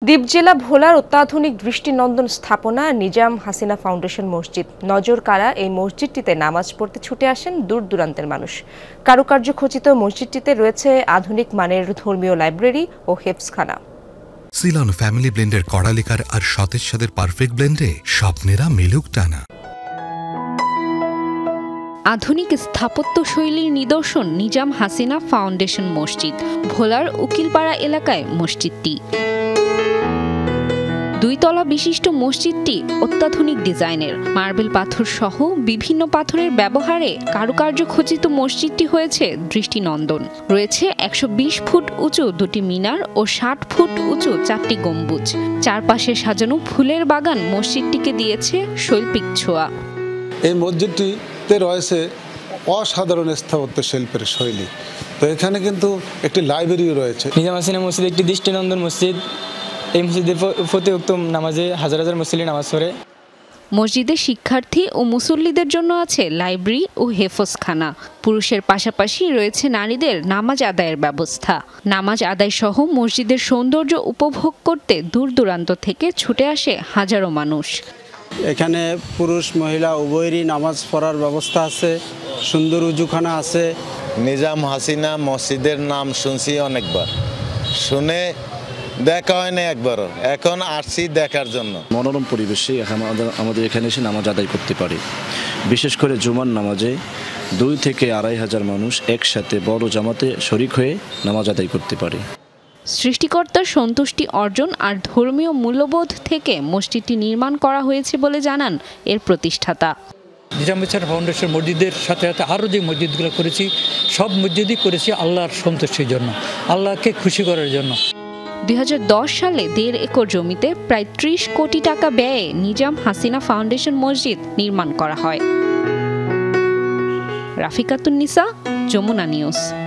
দ্বীপ জেলা ভোলার অত্যাধুনিক দৃষ্টিনন্দন স্থাপনা নিজাম হাসিনা ফাউন্ডেশন মসজিদ নজর কাড়া এই মসজিদটিতে নামাজ পড়তে ছুটে আসেন দূর দূরান্তের মানুষ। কারুকার্য খচিত মসজিদটিতে রয়েছে আধুনিক মানের ধর্মীয় লাইব্রেরি ও হেফজখানা। সিলন ফ্যামিলি ব্লেন্ডের কড়ালিকার আর সতেজ স্বাদের পারফেক্ট ব্লেন্ডে স্বপ্নেরা মেলুক টানা। আধুনিক স্থাপত্য শৈলীর নিদর্শন নিজাম হাসিনা ফাউন্ডেশন মসজিদ। ভোলার উকিলপাড়া এলাকায় মসজিদটি। 2 তলা বিশিষ্ট মসজিদটি অত্যাধুনিক ডিজাইনের। মার্বেল পাথর সহ বিভিন্ন পাথরের ব্যবহারে কারুকার্য খচিত মসজিদটি হয়েছে দৃষ্টিনন্দন। রয়েছে 120 ফুট উঁচু 2টি মিনার ও 60 ফুট উঁচু 4টি গম্বুজ। চারপাশে সাজানো ফুলের বাগান মসজিদটিকে দিয়েছে শৈল্পিক ছোঁয়া। এই মসজিদটিতে রয়েছে অসাধারণ স্থাপত্য শিল্পের শৈলী। তো এখানে কিন্তু একটি লাইব্রেরিও রয়েছে। নিজাম হাসিনা মসজিদ একটি দৃষ্টিনন্দন মসজিদ। এই মসজিদের প্রতি উক্তম নামাজে হাজার হাজার মুসল্লি নামাজ পড়ে। মসজিদে শিক্ষার্থী ও মুসল্লিদের জন্য আছে লাইব্রেরি ও হেফজখানা। পুরুষের পাশাপাশি রয়েছে নারীদের নামাজ আদায়ের ব্যবস্থা। নামাজ আদায় সহ মসজিদের সৌন্দর্য উপভোগ করতে দূর দূরান্ত থেকে ছুটে আসে হাজারো মানুষ। এখানে পুরুষ মহিলা উভয়েরই নামাজ পড়ার ব্যবস্থা আছে, সুন্দর উজুখানা আছে। নিজাম হাসিনা মসজিদের নাম শুনছি অনেকবার, শুনে দেখা হয় না একবারও, এখন আসছি দেখার জন্য। মনোরম পরিবেশে আমাদের এখানে এসে নামাজ আদায় করতে পারে। বিশেষ করে জুমার নামাজে 2 থেকে 2.5 হাজার মানুষ একসাথে বড় জামাতে শরিক হয়ে নামাজ আদায় করতে পারে। সৃষ্টিকর্তার সন্তুষ্টি অর্জন আর ধর্মীয় মূল্যবোধ থেকে মসজিদটি নির্মাণ করা হয়েছে বলে জানান এর প্রতিষ্ঠাতা। নিজাম হাসিনা ফাউন্ডেশন মসজিদের সাথে সাথে আরও যে মসজিদগুলো করেছি, সব মসজিদই করেছি আল্লাহর সন্তুষ্টির জন্য, আল্লাহকে খুশি করার জন্য। 2010 সালে 1.5 একর জমিতে প্রায় 30 কোটি টাকা ব্যয়ে নিজাম হাসিনা ফাউন্ডেশন মসজিদ নির্মাণ করা হয়। রাফিকাতুন নিসা, যমুনা নিউজ।